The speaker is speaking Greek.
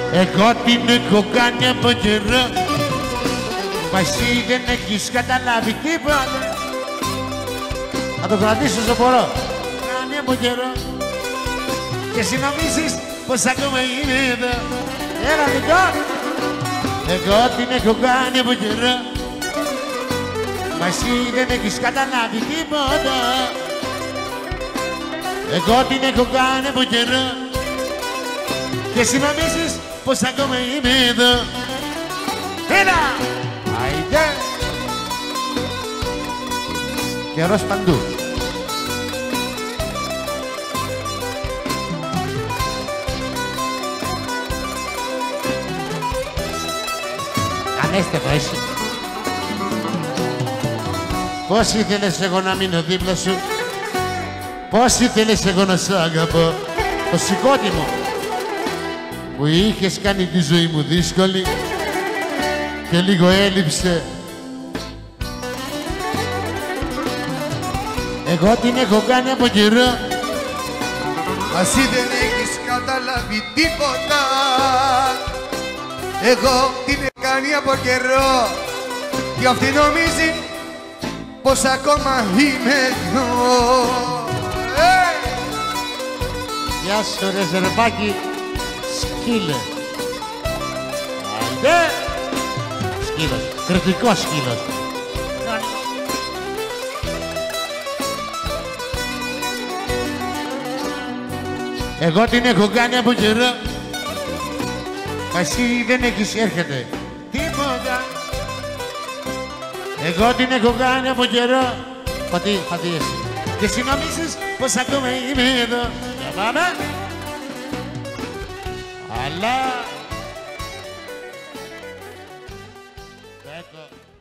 Εγώ την έχω κάνει από καιρό, μα εσύ δεν έχεις καταλάβει τίποτα. Θα το κρατήσω όσο μπορώ. Κάνει από καιρό και εσύ νομίζεις πως ακόμα είμαι εδώ. Έλα λοιπόν. Εγώ την έχω κάνει από καιρό, μα εσύ δεν έχεις καταλάβει τίποτα. Εγώ την έχω κάνει από καιρό και εσύ νομίζεις πως ακόμα είμαι εδώ. Έλα! Άιντε! Καιρός παντού. Ανέστευα εσύ. Πώς ήθελες εγώ να μείνω δίπλα σου, πώς ήθελες εγώ να σ' αγαπώ. Το σηκώτη μου που είχες κάνει τη ζωή μου δύσκολη και λίγο έλειψε. Εγώ την έχω κάνει από καιρό, μα εσύ δεν έχεις καταλάβει τίποτα. Εγώ την έχω κάνει από καιρό και αυτή νομίζει πως ακόμα είμαι εδώ. Γεια σου ρε Ζερβάκη, σκύλε. Άιντε! Σκύλος, κριτικός σκύλος. Εγώ την έχω κάνει από καιρό, μα εσύ δεν έχεις έρχεται τίποτα. Εγώ την έχω κάνει από καιρό, πατή εσύ. Και εσύ νομίζεις πως ακόμα είμαι εδώ. Για πάμε. Αλλά...